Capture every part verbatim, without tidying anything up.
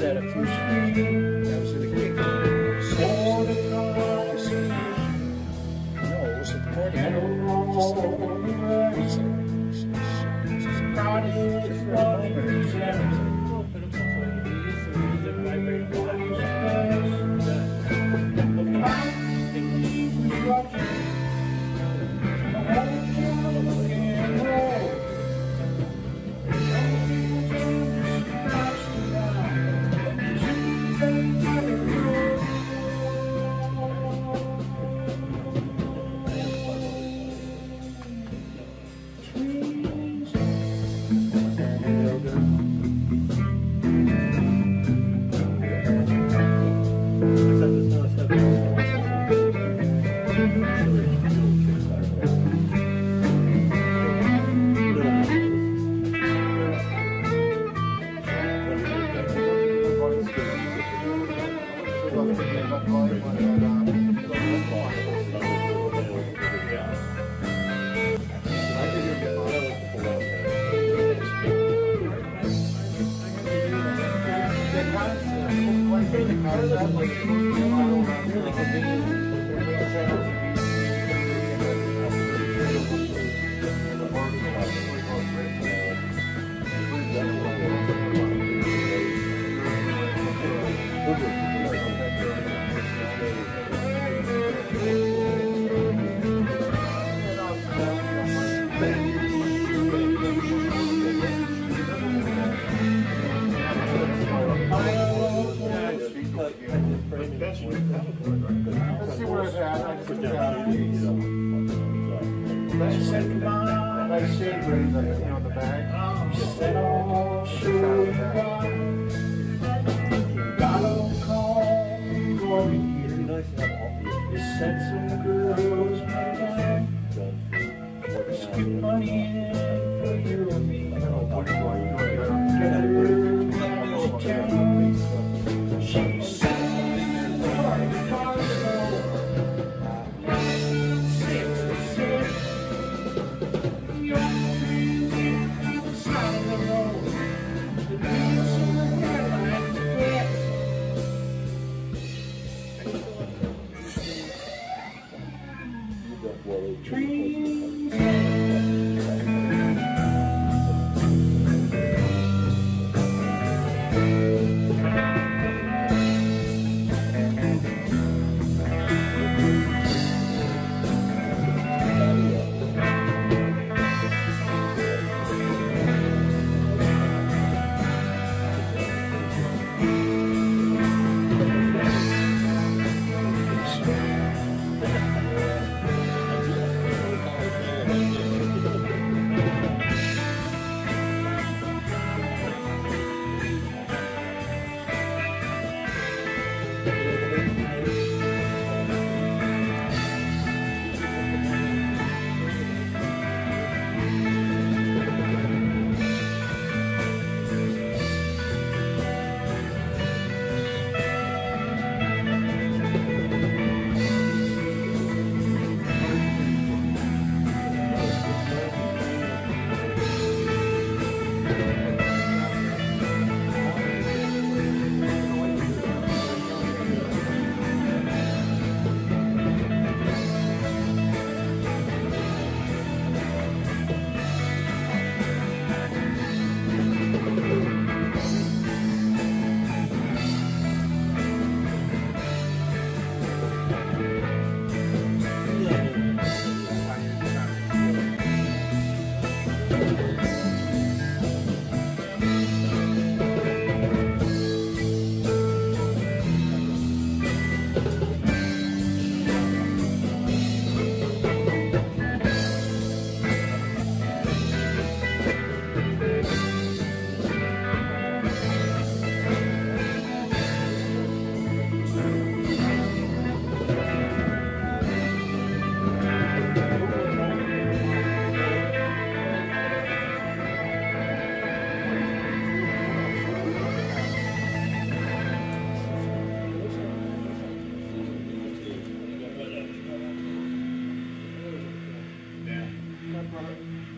that at first. That was in the gig. No, it was supporting. I don't know. Just like it's crowded. Just for a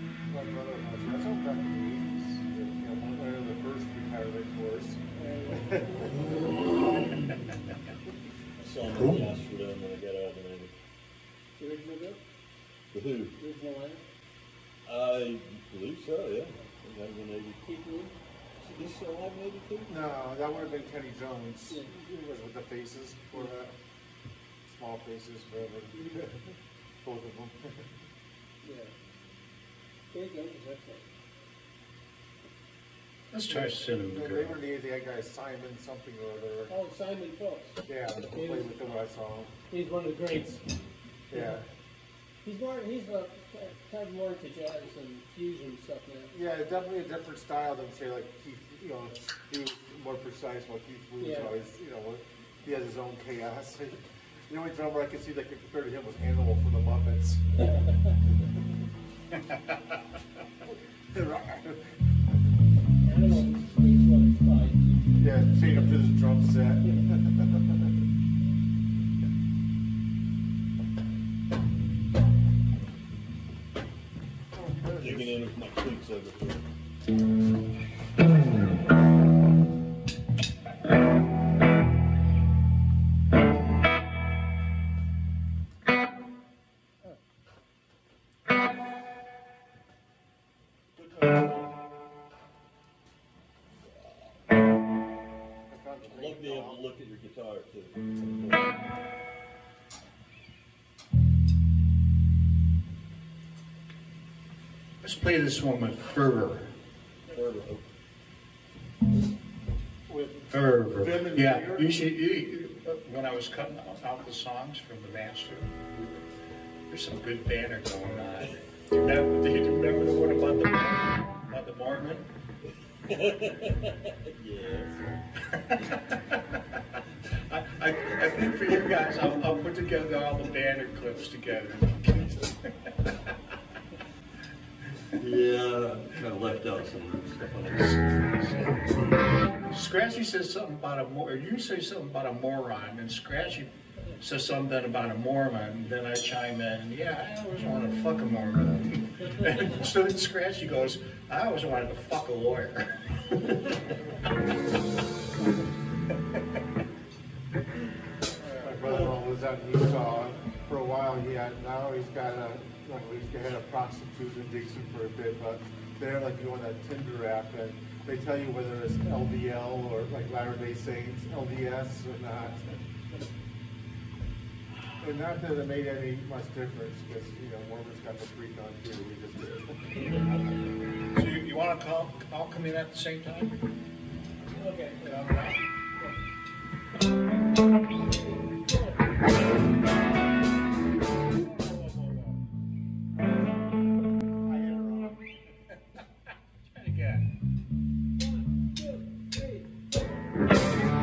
That's all back in the eighties. You know, one of the first retired course. saw them yesterday when I got out of the Navy. The original bill? The who? The original lineup? I believe so, yeah. I got in eighty-two. Is he still alive in eighty-two? No, that would have been Kenny Jones. Yeah. He was with the Faces before that. Small Faces, forever. Both of them. Yeah. Kenny Jones is excellent. Let's try Cinnamon They Girl. were the that guy Simon something or other. Oh, Simon Phillips. Yeah, I played with him when I saw him. He's one of the greats. Yeah. He's more, he's uh, kind of more into jazz and fusion stuff now. Yeah, definitely a different style than say like Keith. You know, he was more precise. While Keith Moon's Yeah. always, you know, he has his own chaos. The only drummer I could see that could compare to him was Animal from the Muppets. Animal speaks what it's like. Yeah, chain up to this drum set. Digging in with my cleats over here. I'd love to be able to look at your guitar too. Let's play this one with fervor. With Fervor. Vim and Yeah, Vigor? you should. You, when I was cutting out, out the songs from the master, there's some good banner going on. Do you remember, do you remember the one about the about the Mormon? Yes. I, I, I think for you guys, I'll, I'll put together all the banner clips together. Yeah, kind of left out some stuff. Scratchy says something about a mor. You say something about a moron, and Scratchy says something about a Mormon. Then I chime in, yeah, I always wanted to fuck a Mormon. And so then Scratchy goes, I always wanted to fuck a lawyer. My brother-in-law was out in Utah for a while. He had now he's got a like he's had a prostitute addiction for a bit, but they're like you on that Tinder app and they tell you whether it's L D L or like Latter-day Saints, L D S or not. And not that it made any much difference because you know Mormons got the freak on too. We just did. So you, you want to call, all come in at the same time? Okay. All right. I had it wrong. Try it again. One, two, three, four.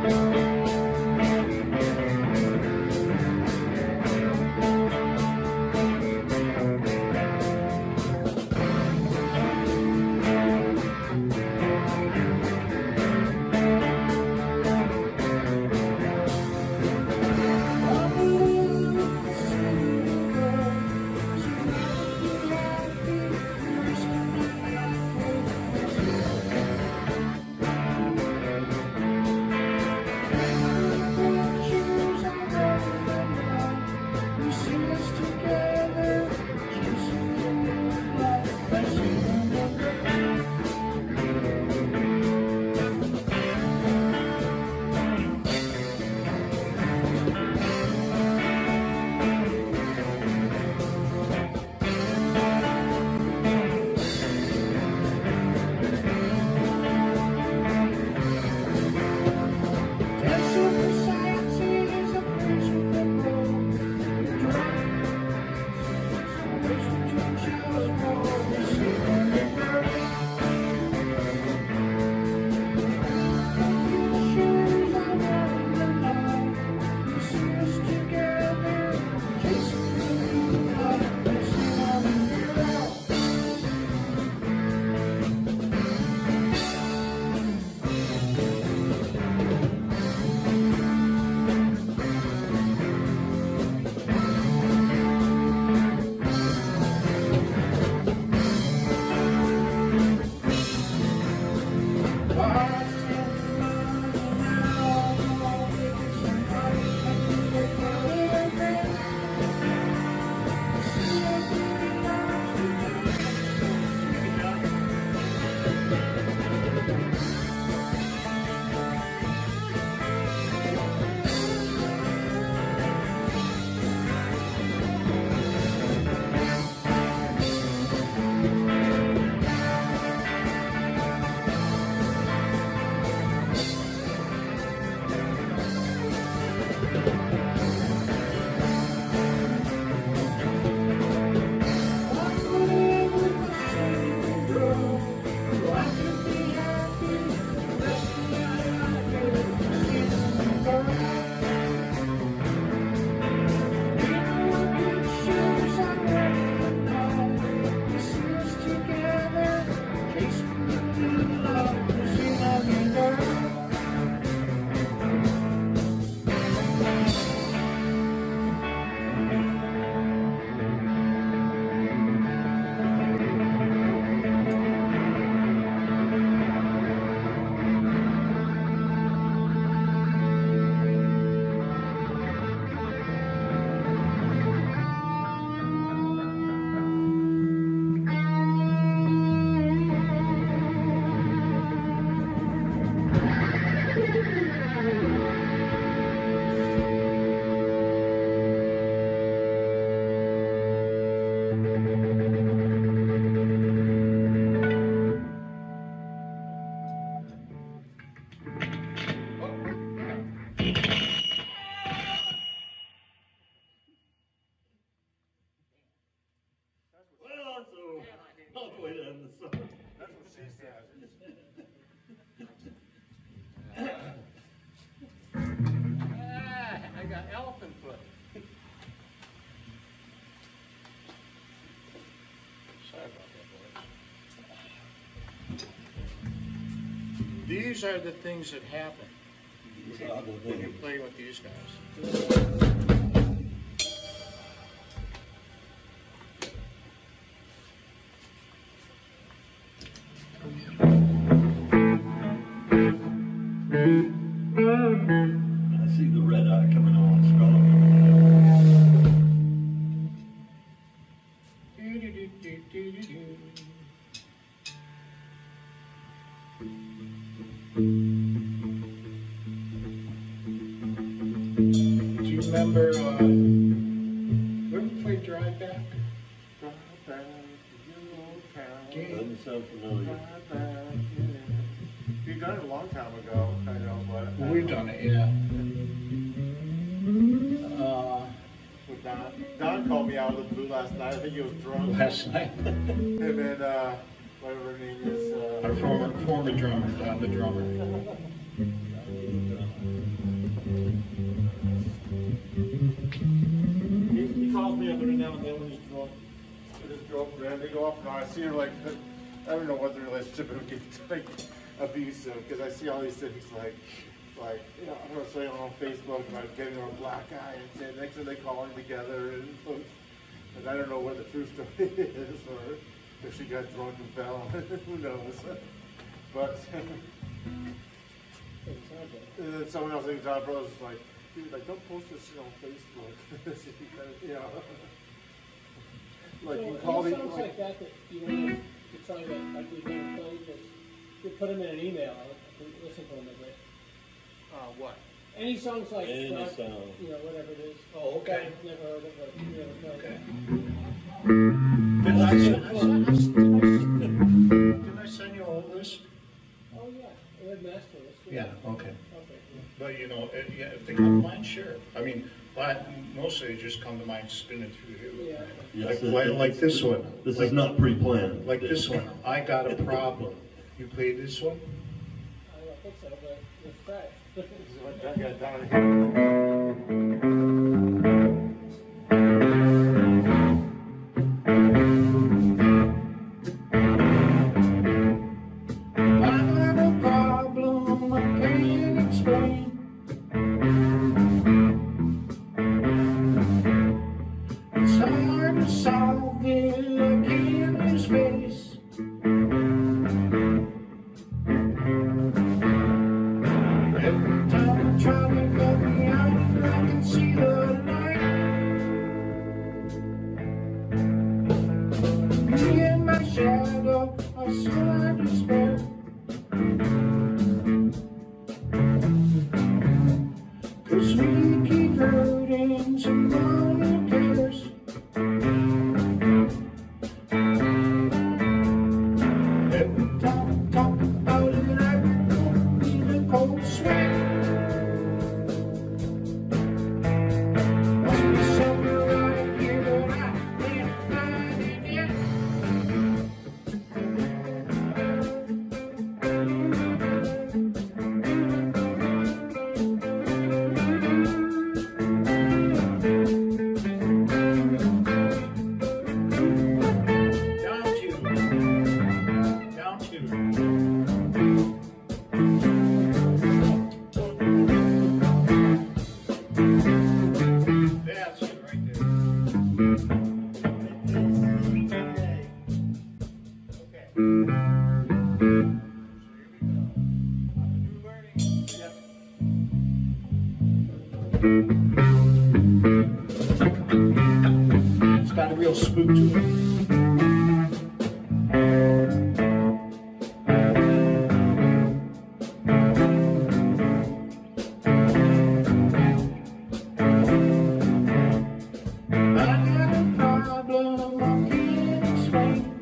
These are the things that happen These are the when you things. play with these guys. I see the red eye coming on strong. Do you remember, uh, you ever played Drive Back? Drive back to your old town. Doesn't sound familiar. Drive back, yeah. You've done it a long time ago, I know, but. I We've don't- done it, yeah. Uh, With Don. Don called me out of the blue last night. I think he was drunk. last night, Him and, uh, whatever her name is, our uh. former, former drummer, Don the drummer. He, he calls me every now and then when he's drunk with his girlfriend. They go off and on. I see her like, I don't know what the relationship would get like abusive because I see all these things like, like you know, I'm gonna say on Facebook about getting her a black eye and saying next time they call them together and, and I don't know what the true story is or if she got drunk and fell. Who knows? But and then someone else, like John Brothers, was like, dude, like don't post this shit on Facebook. You know. Like So you call any these songs like, like that that you want to try to, like we've never played, just you put them in an email, I can listen to them a bit. uh, what? Any songs like Any Drive- song. you know, whatever it is. Oh, okay. I've never heard of it, you never played. Okay. Did I send, I sent- I sent- did I send you a whole list? Oh, yeah, Red Master, that's good. Yeah, okay. Okay, yeah. But you know, eh, yeah, if they come to mind, sure. I mean, but mostly they just come to mind spinning through here. Yeah. Yes, Like, it- like, it- like this one. This like, is not pre-planned. Like this one. I got a problem. You played this one? I don't think so, but let's try it. This is what Doug got down here. I got a problem I can't explain. It's hard to solve it, I can't lose face. Every time I try to get me out, I can see the light. Me and my shadow are so despair. Cause we keep hurting someone who cares. Every time I talk about it, I feel a cold sweat. Must be somewhere right here that I can't find it yet. Down to, down to. That's it right there. Okay. So here we go. New learning. Yep. It's got a real spook to it. I got a problem I can't explain.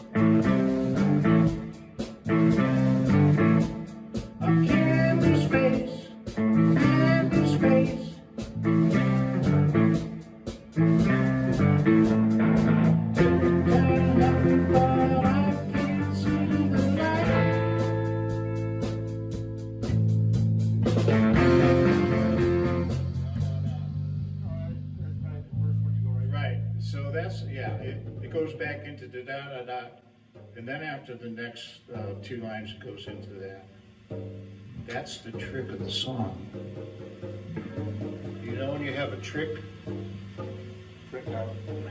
I can't lose face, can't lose face. Every time I think that I can't see the light. Right, so that's, yeah, it, it goes back into the da da da, and then after the next uh, two lines, it goes into that. That's the trick of the song. You know when you have a trick? Trick out.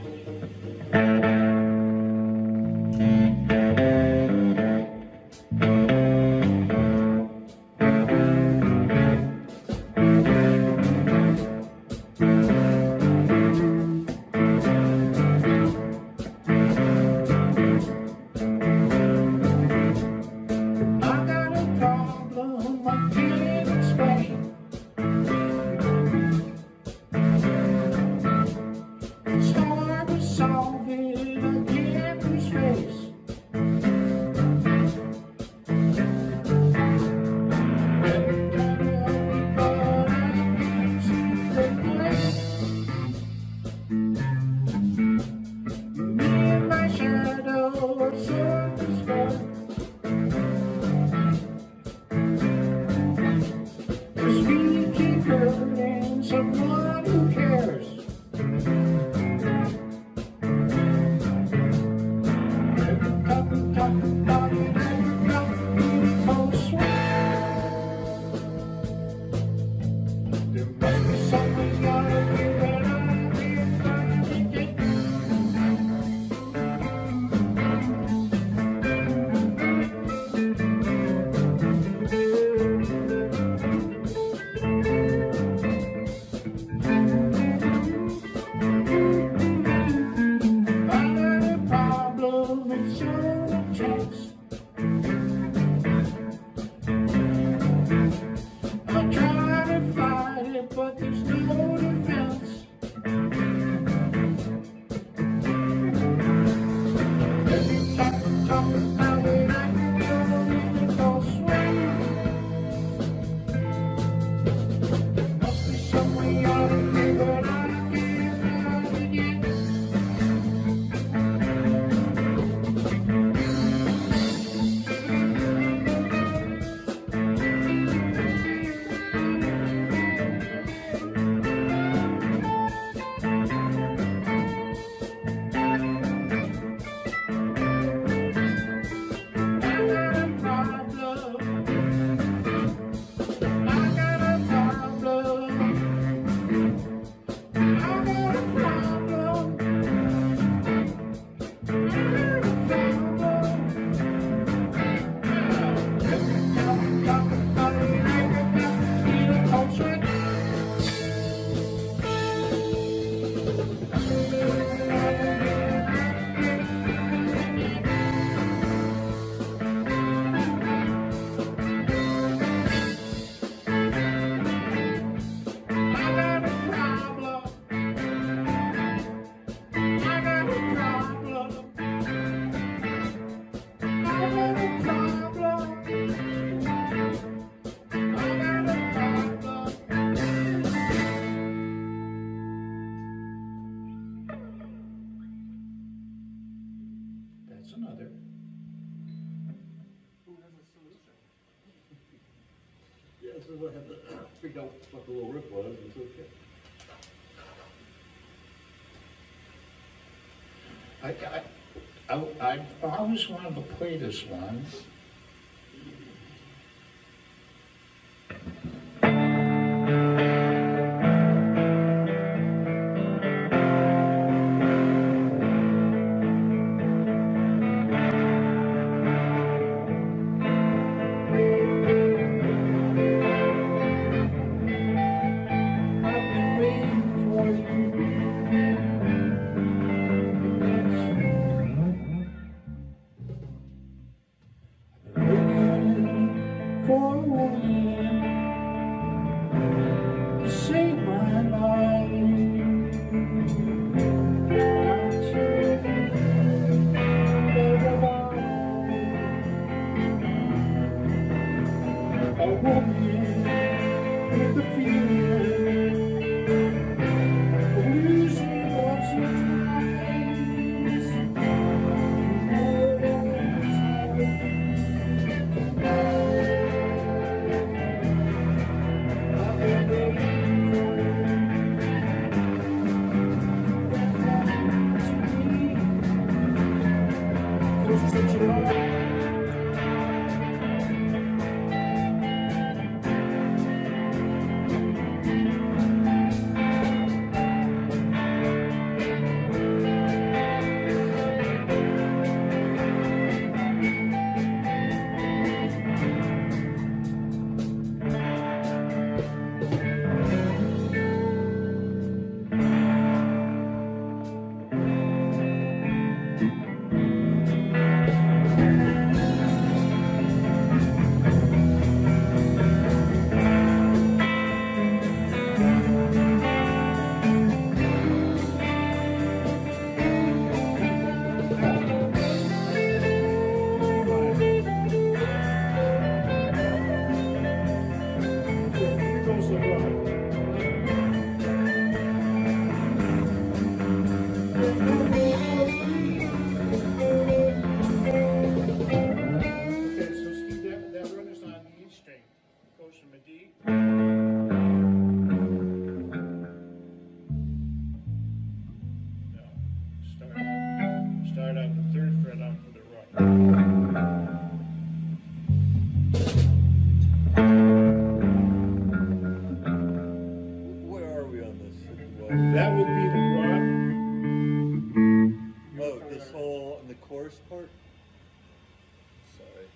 Another. Who has a solution? Yeah, so I had to figure out what the little riff was. It's okay. I, I, I, I always wanted to play this one. Where are we on this? Well, That would be the one. oh, this whole in the chorus part. Sorry.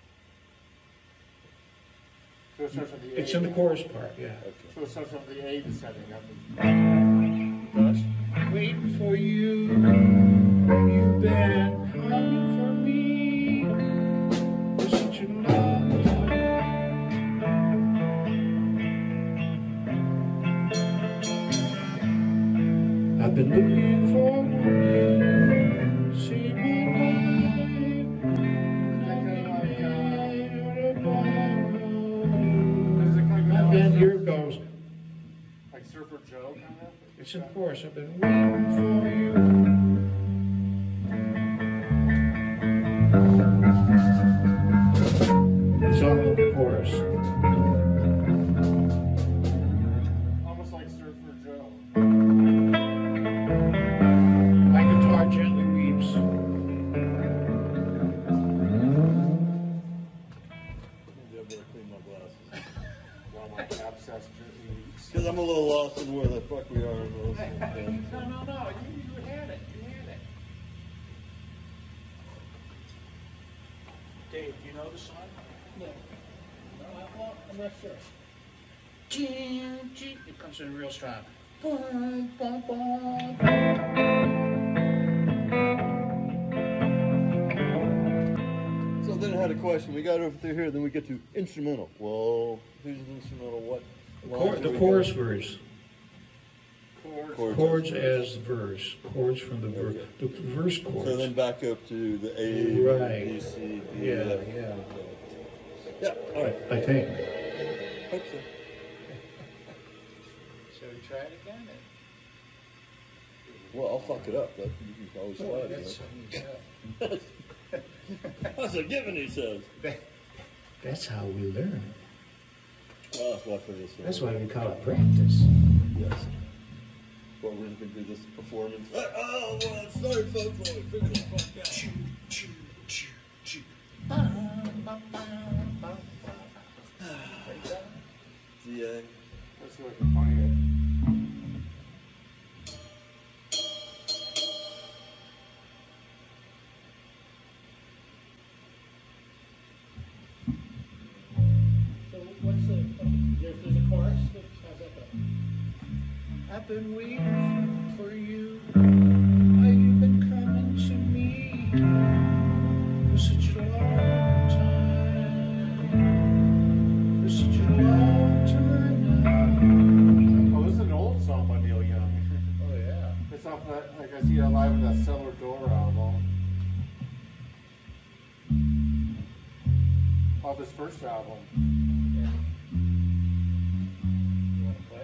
So it starts from the A. It's in the chorus part, yeah. Okay. So it starts from the A descending up. Thus, waiting for you, you've been coming for me for such a long time. I've been looking for you, see my Does it kind of life. go And like, here it goes. like Surfer Joe kind of? It's in chorus. I've been waiting for you. It's all in the chorus. Almost like Surfer Joe. My guitar gently weeps. Maybe I better clean my glasses. Well, my abscess leaves. Because I'm a little lost in where the fuck we are in those. No, no, no. You, you had it. You had it. Dave, do you know the song? No. No, I- well, I'm not sure. It comes in real strong. Boom, boom, boom. So then I had a question. We got over through here, then we get to instrumental. Well, who's the instrumental? What? Chor- lines the are we chorus got? verse. Chords. Chords. Chords as verse. Chords from the verse. The verse chords. So then back up to the A, Right. B, C, D, Yeah, F. yeah. Yeah, all right. I think. Hope so. Shall we try it again? Well, I'll fuck it up, but you can always slide it. That's a given, he says. That's how we learn. Well, that's why for this one. That's why we call it practice. Yes. Well, we're just going to do this performance. Uh, oh, well, sorry, folks. Well, we figured the fuck out. D A. Let's see if I can find it. So what's the, there's, there's a chorus, how's that go? I've been waiting for you. Why you've been coming to me for such a long time. For such a long time now. Oh, this is an old song by Neil Young. Oh yeah. It's off that, like I see that live in that Cellar Door album. Off his first album. You want to play?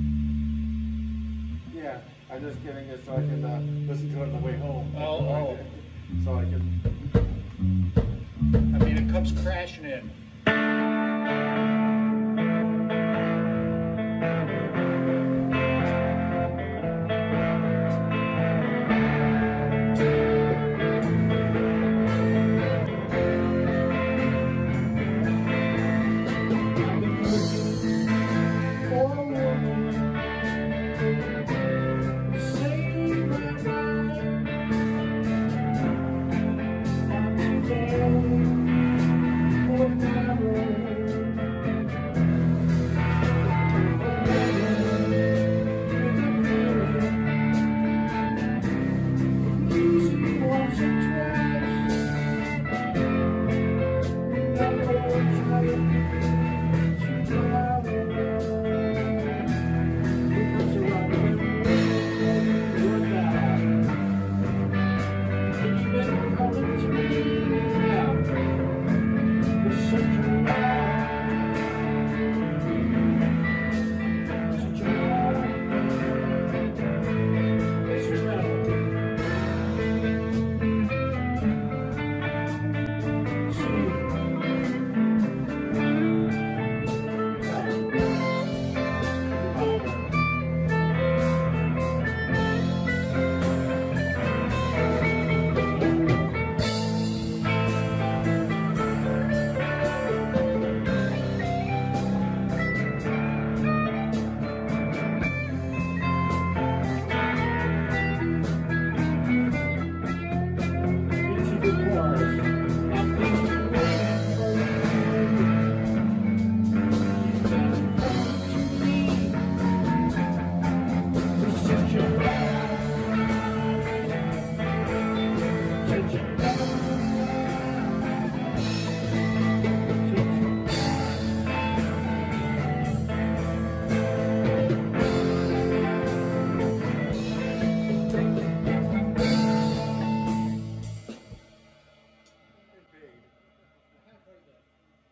Yeah, I'm just getting it so I can uh, listen to it on the way home. Oh, oh. So I can. I mean, it comes crashing in. Oh,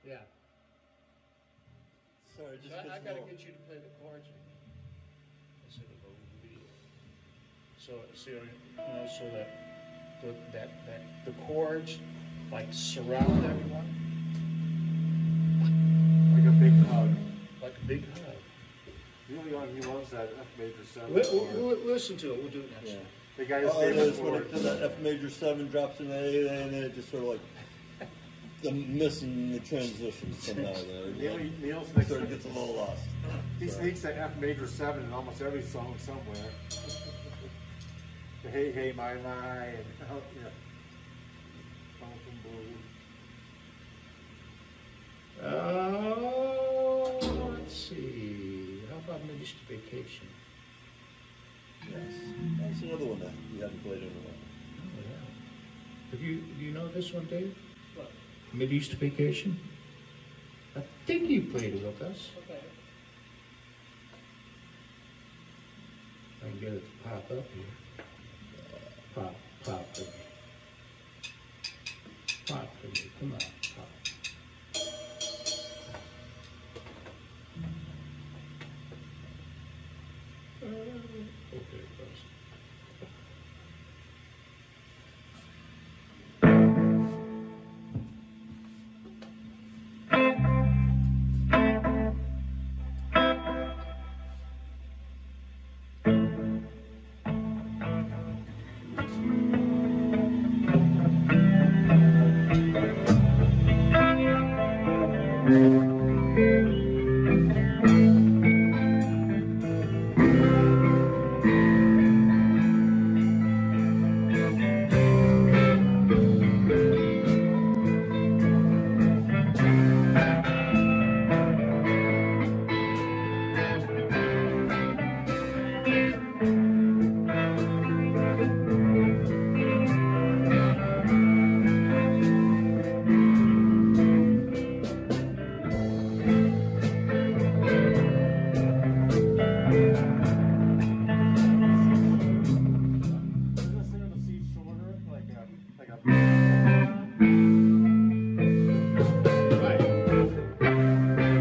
Yeah. Sorry, just I, I because gotta get you to play the chords with me instead of a video. So, so you know, so that the, that that the chords like surround everyone Like a big hug. like a big hug. Really, on he loves that F major seven. Li- chord. li- listen to it. We'll do it next Yeah. time. The guy's Oh, it favorite is when chord. it, when that F major seven drops in A, and then it just sort of like the missing the transition somehow there. Neil, Yeah. Neil's next Sort of gets a little lost. He Sorry. sneaks that F major seven in almost every song somewhere. The hey, hey, my, my, and oh, yeah. Pumpkin Blue. Oh, let's see. How about Midwest Vacation? Yes. That's another one that you haven't played in a while. Oh, yeah. Have you, do you know this one, Dave? What? Mideast Vacation? I think you played it with us. Okay. I can get it to pop up here. Pop, pop for me. Pop for me. Come on, pop. Uh, okay, close. Is this in the C shorter? Like a, like a. Right.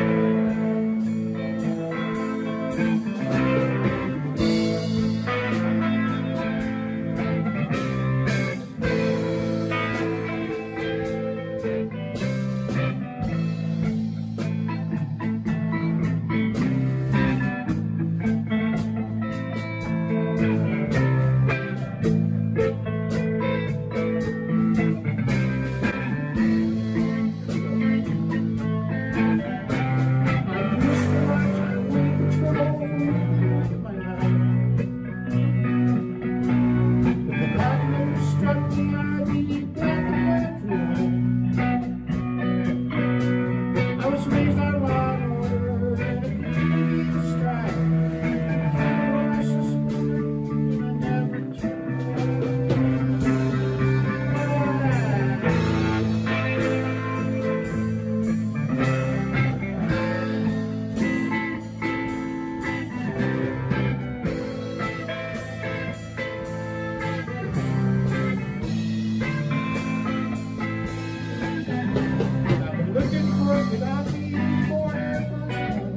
I was raised on law and order and a community strife. I suspected I never I'm looking for it without being born at first one.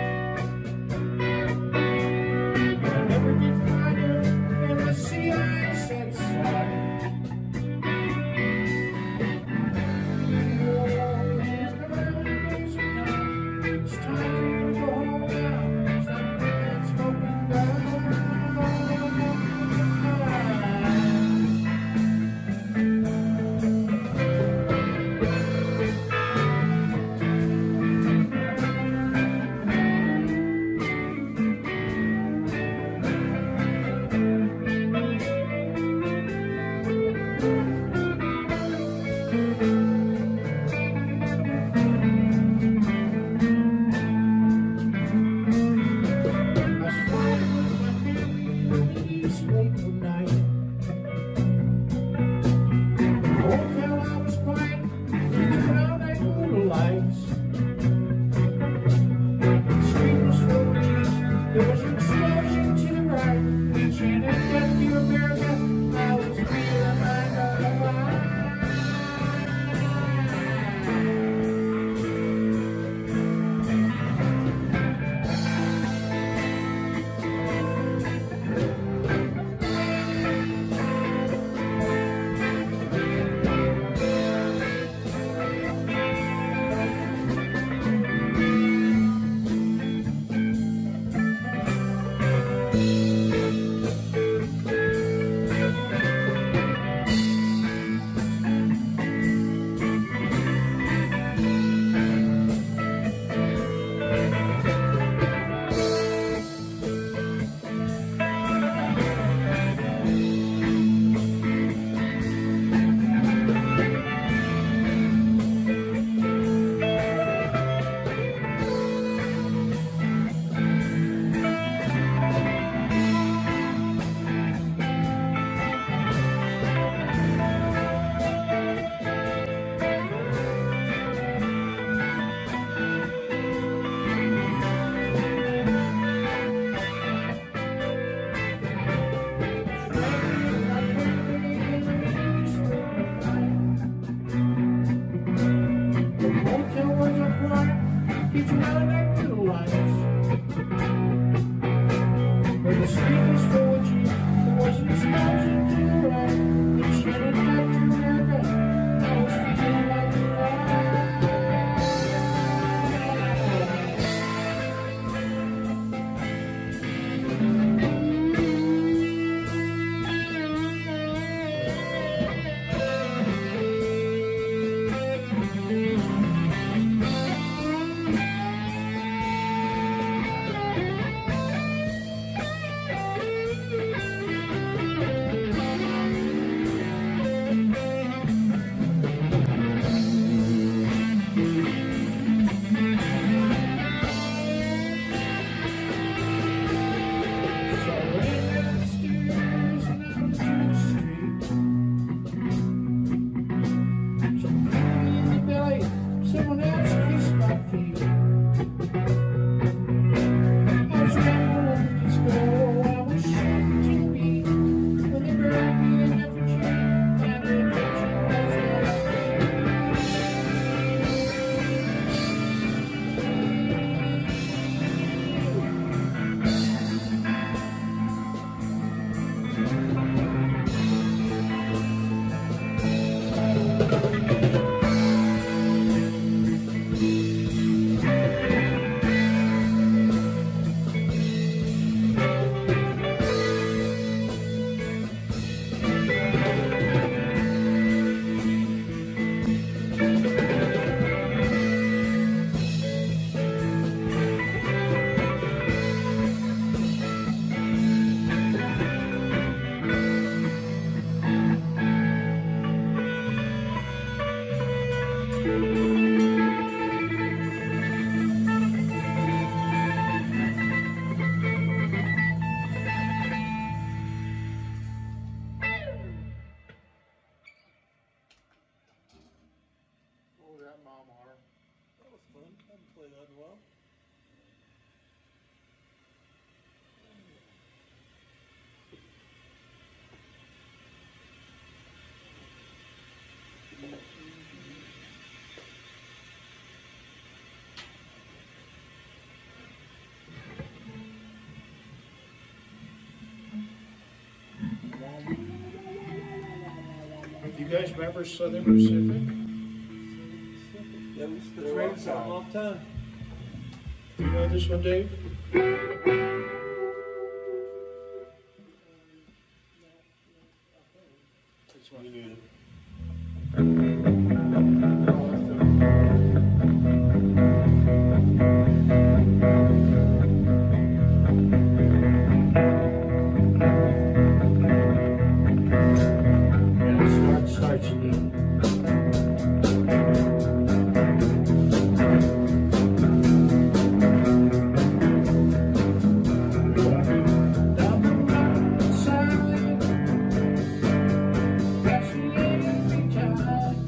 I never did find her, and I see I said sorry. It's time for you to go home now. Stop that smoking down. I was flying with my family in the east late one night. The hotel I was quiet, turned out like little lights. The street was full of jeeps, there was an explosion to the right. Chanting "Death to America," I was feeling like a Oh, that mom are. That was fun. I haven't played that in a while. Do you guys remember Southern Pacific? Yeah, we used to The throw train up for a song. long time. Do you know this one, Dave? This one. You knew it. Oh, that's the- Yeah, it starts, starts again. Down the mountainside, crashing every time.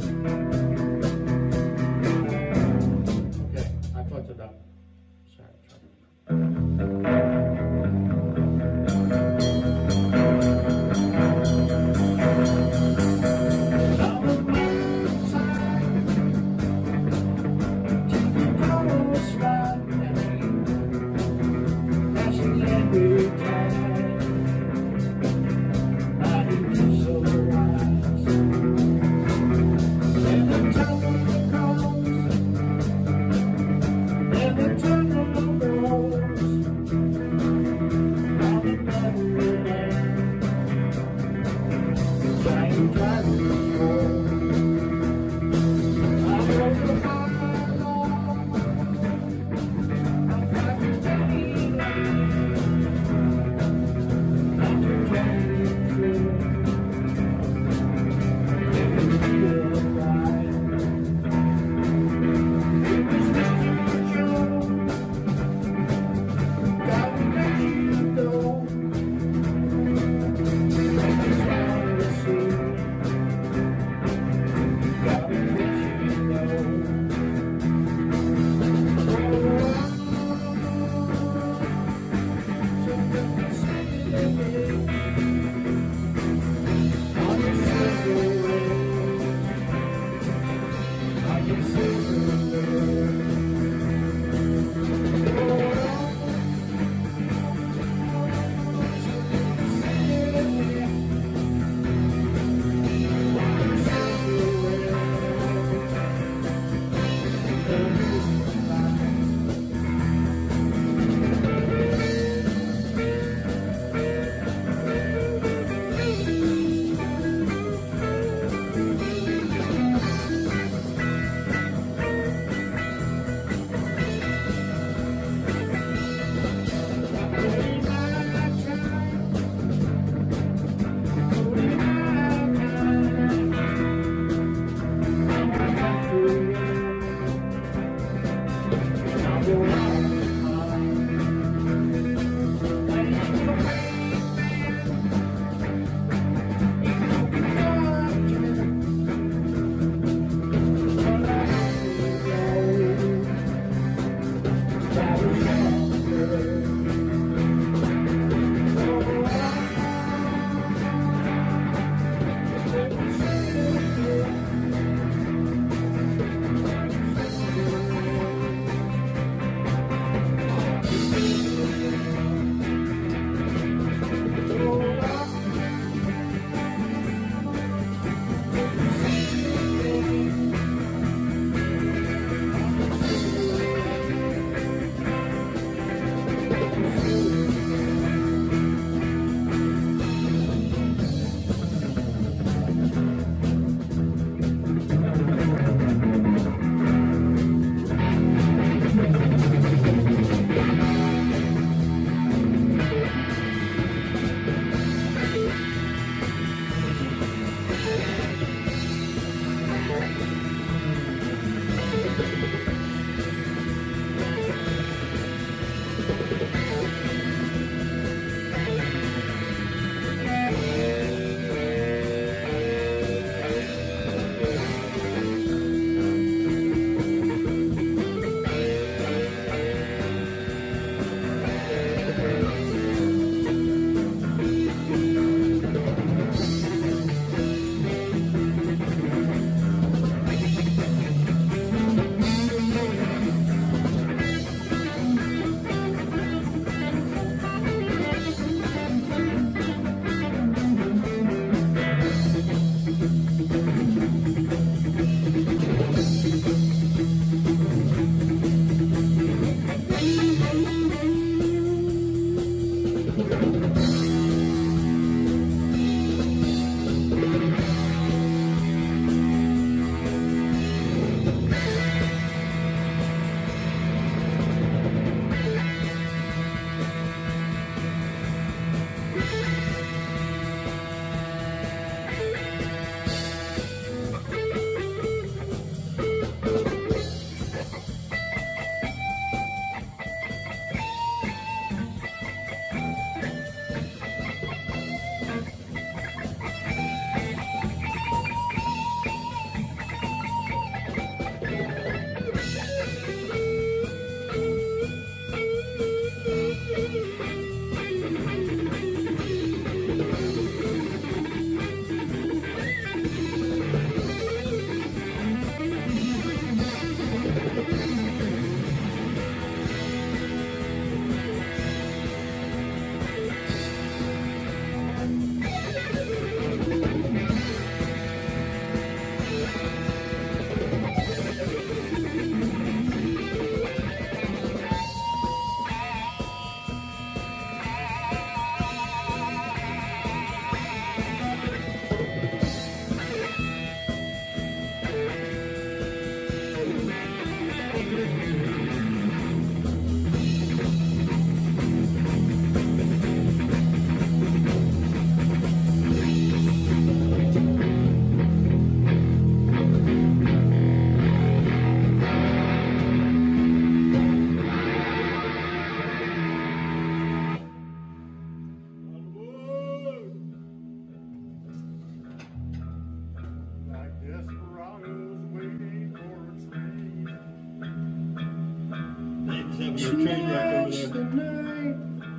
train wreck over Tonight's there. the night.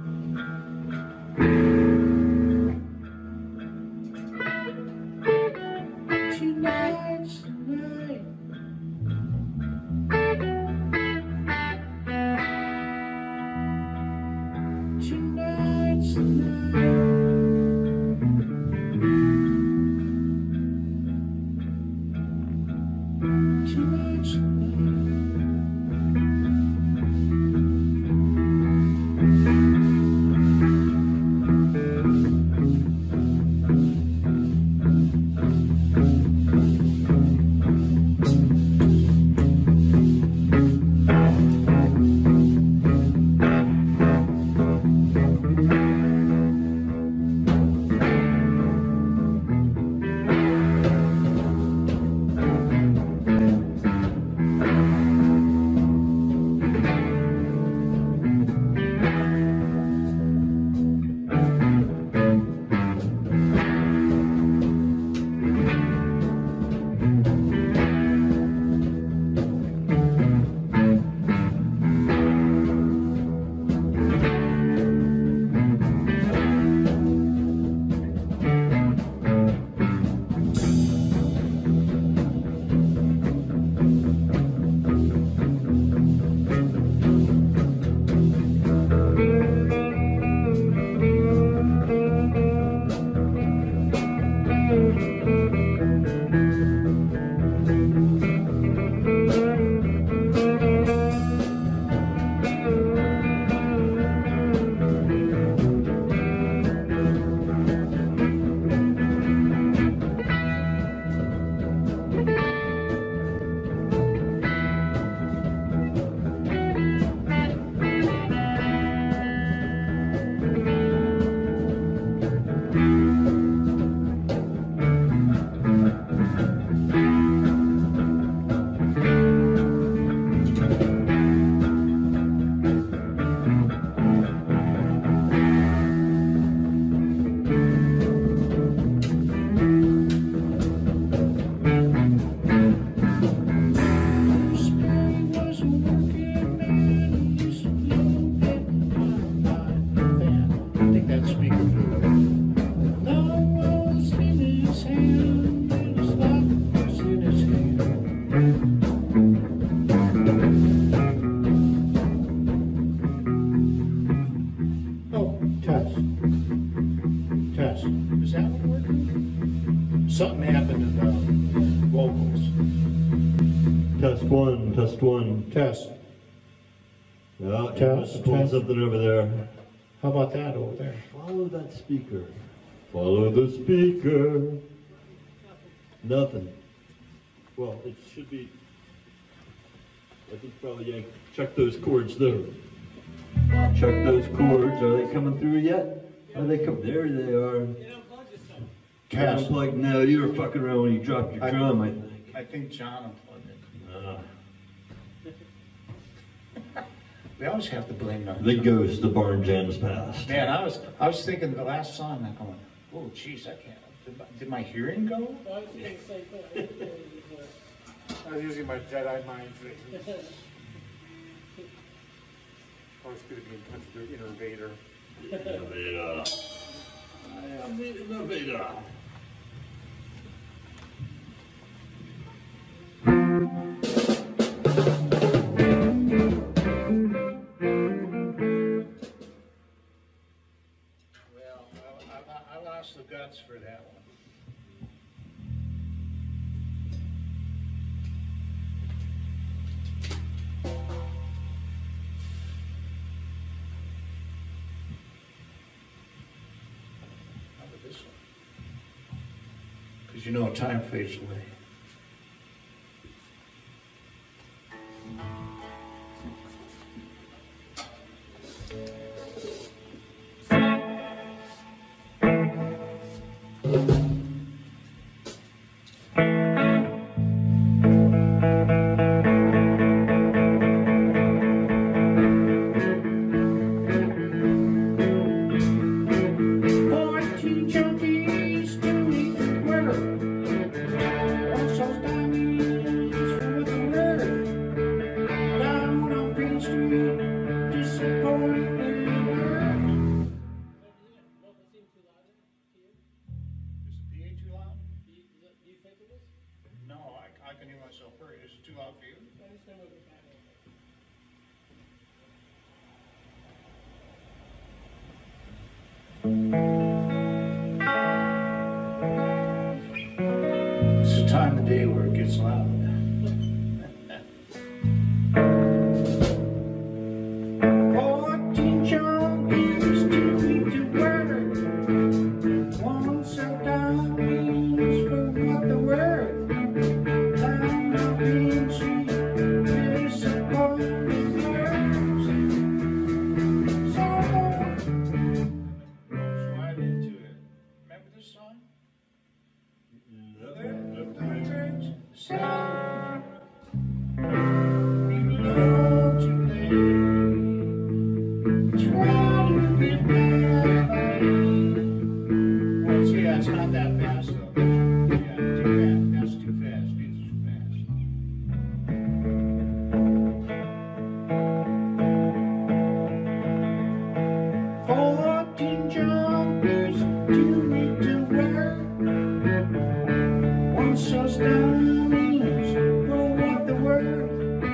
Tonight's the night. Tonight's the night. Tonight's the night. Something happened to the vocals. Test one, test one. Test. Yeah, you Test, must pull test. something over there. How about that over there? Follow that speaker. Follow the speaker. Nothing. Well, it should be. I think probably yank. Check those chords there. Check those chords. Are they coming through yet? Are they come? There they are. Test. Unplugged. No, you were fucking around when you dropped your I- drum. I think. I think John unplugged it. Uh, We always have to blame them. the ghost of Barn Jam's past. Man, I was I was thinking the last song. I'm going, oh, jeez, I can't. Did my, did my hearing go? I was thinking the same thing. I was using my Jedi mind tricks. I was going to be in touch with their inner Vader. Innovator. I am the innovator. Well, I, I, I lost the guts for that one. How about this one? Because you know time fades away. Fourteen junkies to meet the weather. talking to myself. Or is it too loud for you? I just don't know what the cat is. It's the time of day where it gets loud. Fourteen junkies doing the work. One set down means for what the word. Down the Main Street, there's a golden girls. So goes right into it. Remember this song? Yeah, it's not that fast though. Yeah, too fast. That's too fast. It's too fast. Fourteen junkies do need to wear. One says dummies for what the word.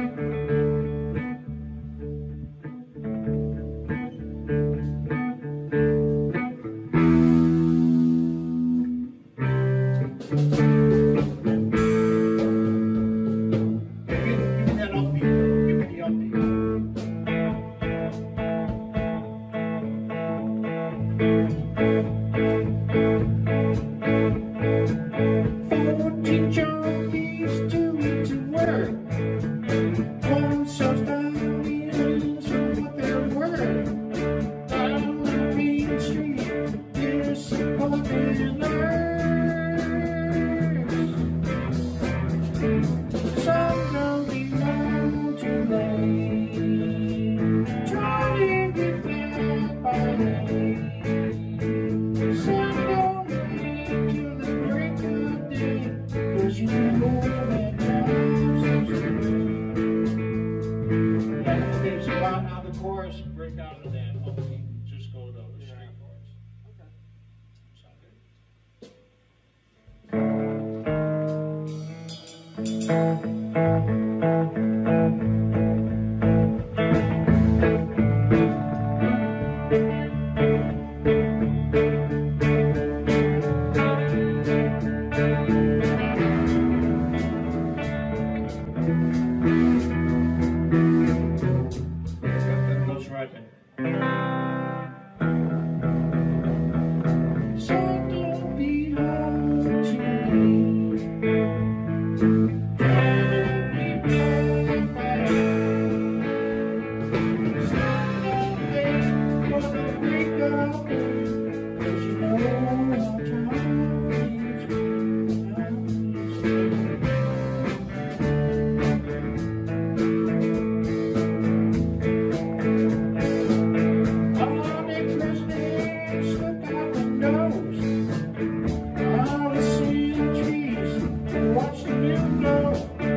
Fourteen junkies do it to work. One says dummies for what they're worth. Down the Main Street, there's some golden earth. Some don't be long too late, trying to get back by day. Some don't wait till the break of day, 'cause you know that time's so sweet. Yeah, okay, so out now the chorus, break out of that. Okay, just go to the straight chorus. Okay. Sound good? That goes right in. So don't be long to me. Don't be blind by Sunday for the break of day, 'cause you know how time is all the Christmas look out windows, all the sweet trees, and watch the wind blow.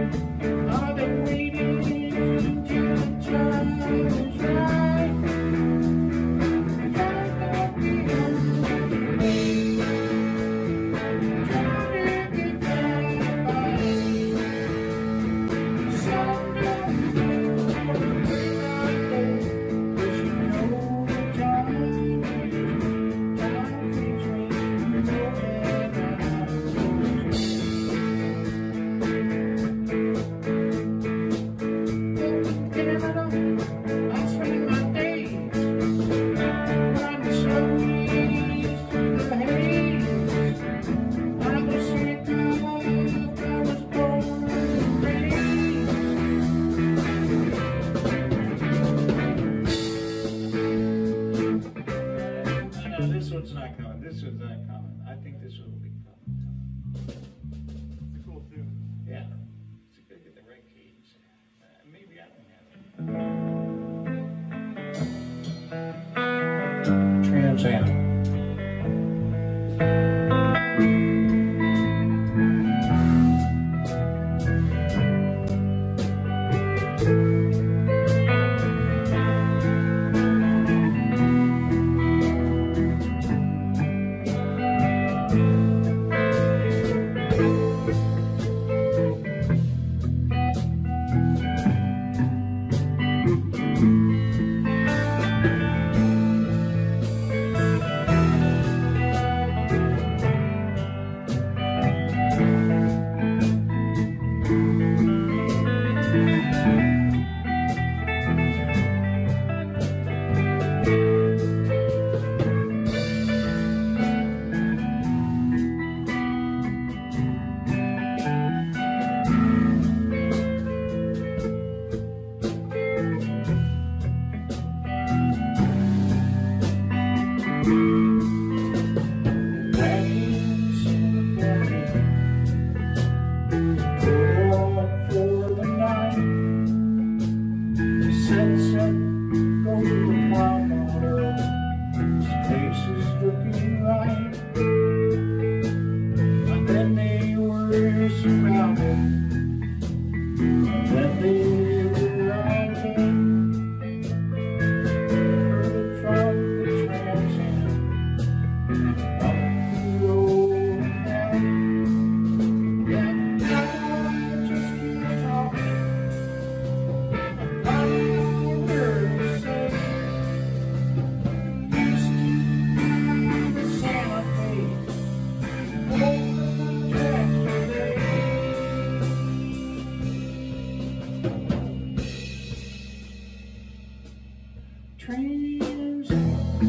Trains.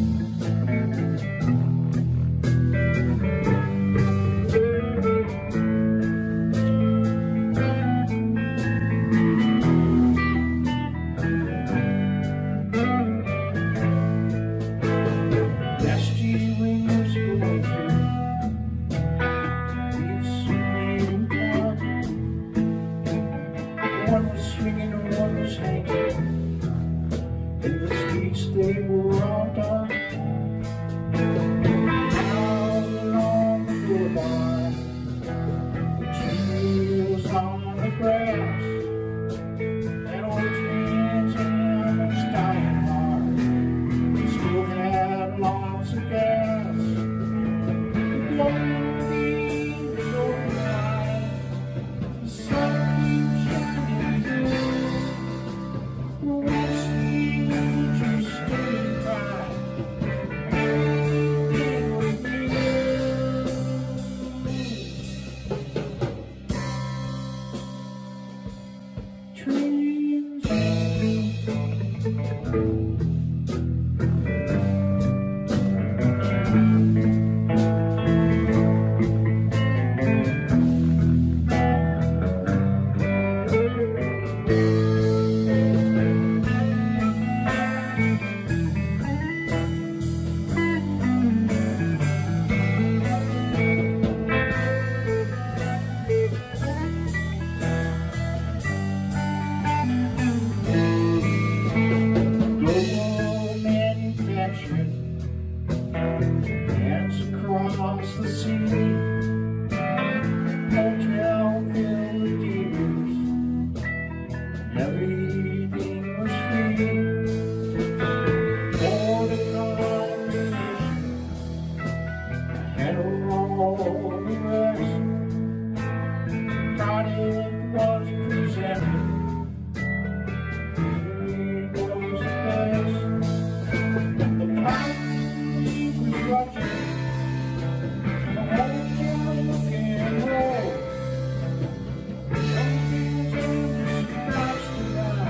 Nasty wings blow through. Leaves swinging down. One was swinging and one was hanging. In the streets they were all dark. Out along the boulevard, the trees on the grass. That old train's almost dying hard. It still had lots of gas. The golden beams going by. The sun keeps shining through. The west wind just staying by. Trains. Global manufacturing hands across the sea. Hotel filled with dealers. Everything was free. For the competition and all the rest. Product was presented. It was the best. The party was rushing. The hotel looking roll. Everything was just nice to ride.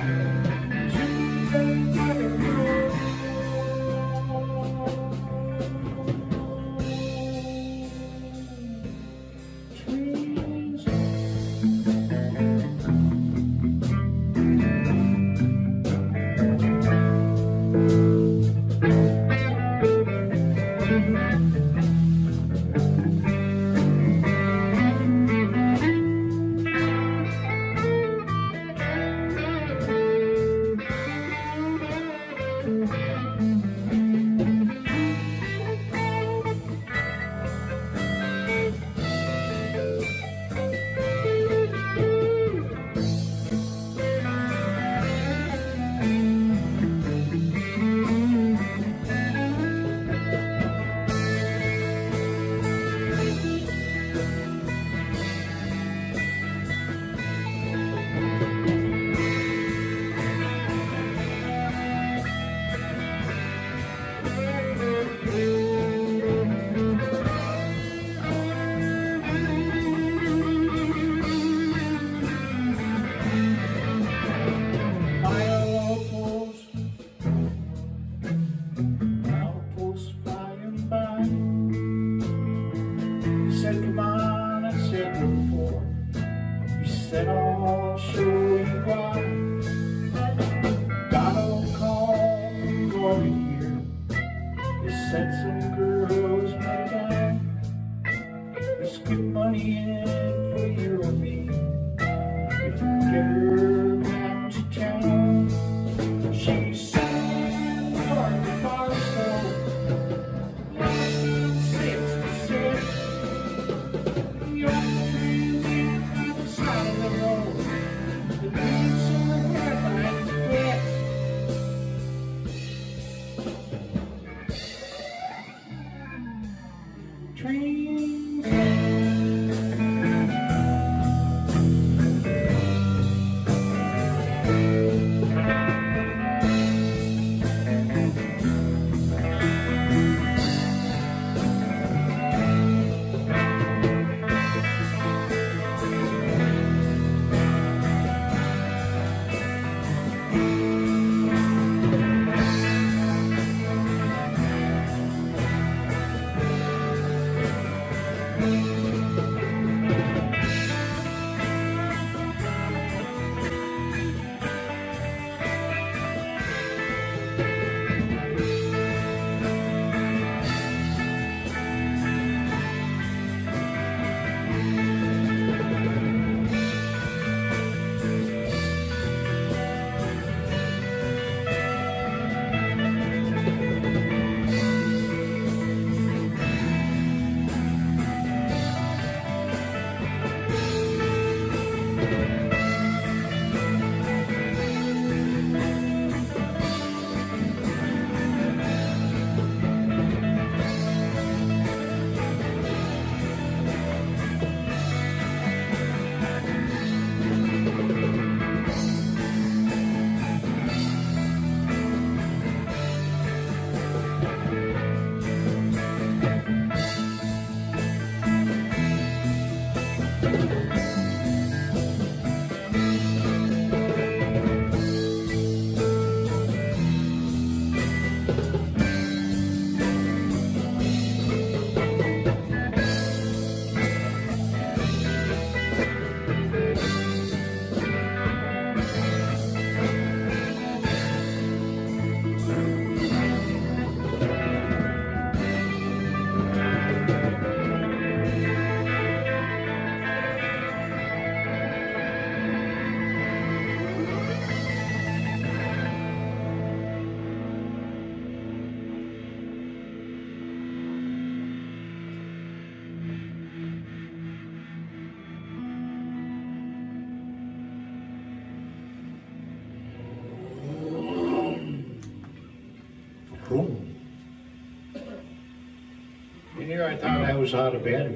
was out of battery.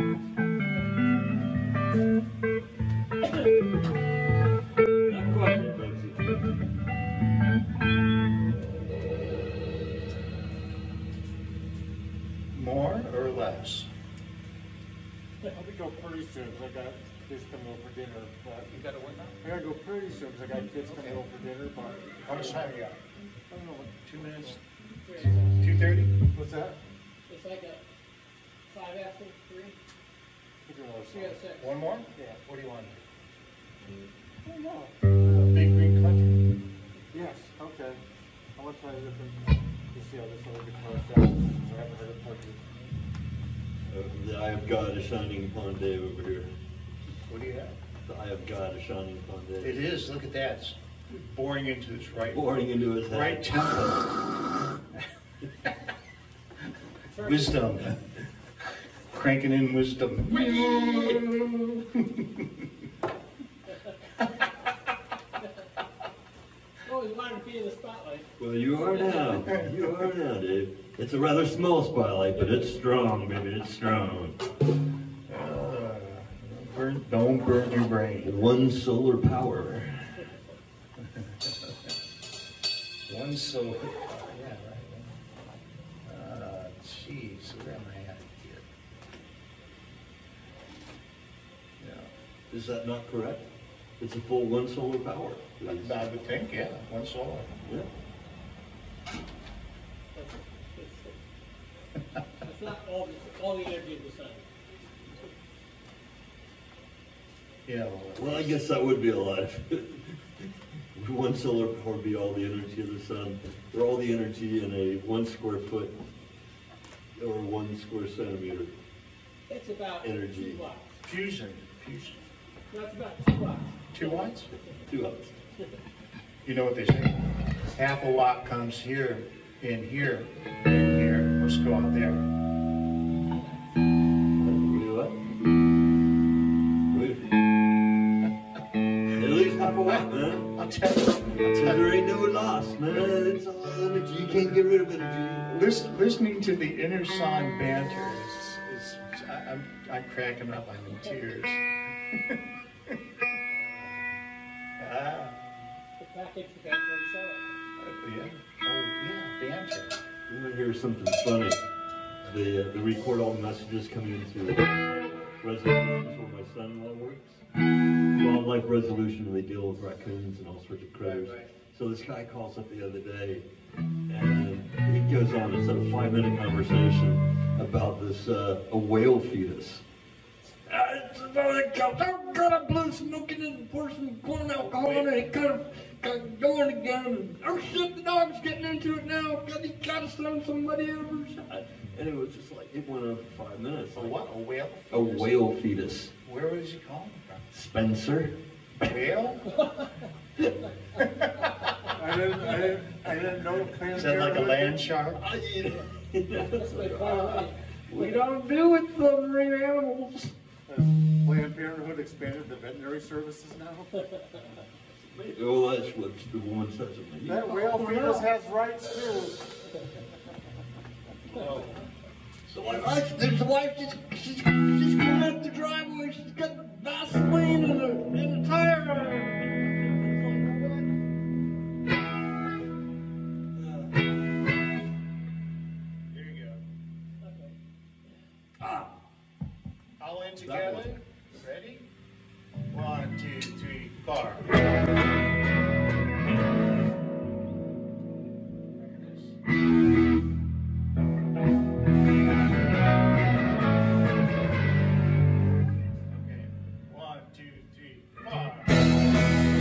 Not quite, Bugsy. More or less? I'll be go pretty soon, 'cause I got kids coming over for dinner, but You got a what now? I gotta go pretty soon, 'cause I got kids coming over for dinner, but. How much time you got? I don't know, what, Two minutes? Three. Two thirty? what's that? It's like a five after three, We do another three song. out of six. One more? Yeah. What do you want? I don't know. Big Green Country? Yes, okay. I want to try a different, to see how this other guitar sounds, since I haven't heard it plugged in. Uh, the Eye of God is shining upon Dave over here. What do you have? The Eye of God is shining upon Dave. It is, look at that. It's boring into his right, Boring into his head. right temple. Wisdom. Cranking in wisdom. Always wanted to be in the spotlight. Well, you are now. You are now, Dave. It's a rather small spotlight, but it's strong, baby. It's strong. Uh, burn, don't burn your brain. One solar power. One so. Yeah, right. Uh, jeez, where am I at here? Yeah. Is that not correct? It's a full one solar power. please. I would think, yeah, one solar. Yeah. It's not all, the- all the energy of the sun. Yeah. Well, Well, I guess that would be a lot. One solar power would be all the energy of the sun, or all the energy in a one square foot or one square centimeter. It's about Energy. two watts. fusion, fusion. No, it's about two watts. Two watts? Two hours. You know what they say? Half a watt comes here, in here, in here. Let's go out there. You know what? At least half a watt, man. I'll tell you. I'll So tell you. there ain't no loss, man. It's all energy. You can't get rid of energy. Listen, listening to the inner song banter is, is I, I'm, I'm cracking up. I'm in tears. ah, The package for that one seller. yeah. Oh, yeah, banter. You want to hear something funny? They, uh, they record all the messages coming into resolutions where my son-in-law works. Wildlife resolution, and they deal with raccoons and all sorts of critters. Right, right. So this guy calls up the other day, and he goes on, it's a five-minute conversation about this, uh, a whale fetus. Uh, it's about a cow. I'm gonna blow smoking and pour some corn alcohol in it. It kind of got going again. And, oh shit, the dog's getting into it now. God, he gotta send somebody over. And it was just like, it went on for five minutes. A Like, what? A whale? a whale fetus. Where was he calling from? Spencer? Whale? I didn't, I didn't, I didn't know Planned Is that like a Parenthood- land shark? That's my car. We don't do it to the marine animals. Has Planned Parenthood expanded the veterinary services now? Oh, that's what the woman says to me. That whale fetus has rights too. So my wife, there's a wife, she's, she's, she's coming up the driveway, she's got Vaseline in the, in the tire iron. Here you go. Okay. Ah, All in together. Ready? One, two, three, four. Okay. One, two, three, four.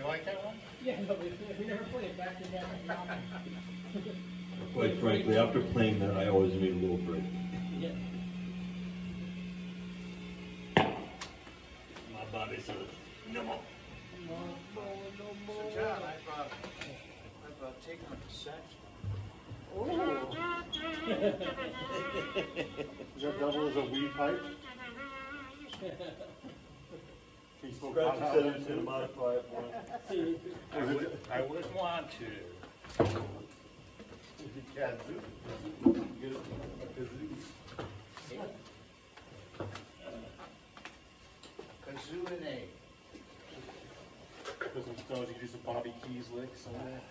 You like that one? Yeah, no, we, we never played it back to back. Quite frankly, after playing that, I always need a little break. Yeah. My body says, no more. No more, no more. So John, I've, uh, I've uh, taken up the sax. Is that double as a weed pipe? Can you smoke pot Scratchy out said of he was that going to too? modify it for him. I, would, I wouldn't want to. If you can't do it, get a kazoo. Kazoo and A. Put some stones, you can do some Bobby Keys licks on there.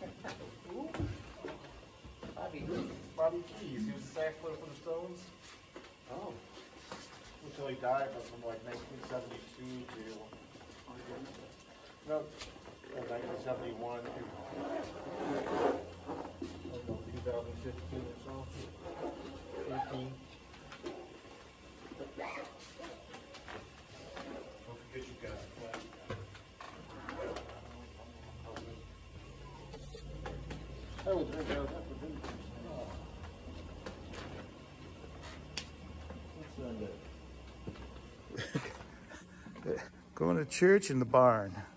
Bobby. Bobby Keys, he was the sax player for the Stones. Oh. Until he died, but from like nineteen seventy-two to, no, uh, nineteen seventy-one to, two thousand fifteen or so. eighteen. Don't forget you got it. I would drink out of that for dinner. What's on that? Going to church in the barn.